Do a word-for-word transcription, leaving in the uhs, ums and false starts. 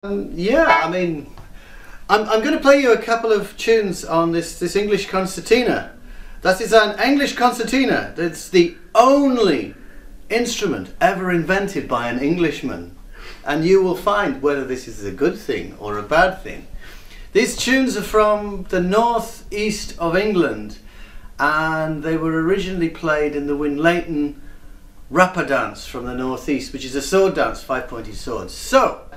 Um, yeah, I mean, I'm, I'm going to play you a couple of tunes on this, this English concertina. That is an English concertina. That's the only instrument ever invented by an Englishman. And you will find whether this is a good thing or a bad thing. These tunes are from the northeast of England, and they were originally played in the Winleighton rapper dance from the northeast, which is a sword dance, five-pointed swords. So,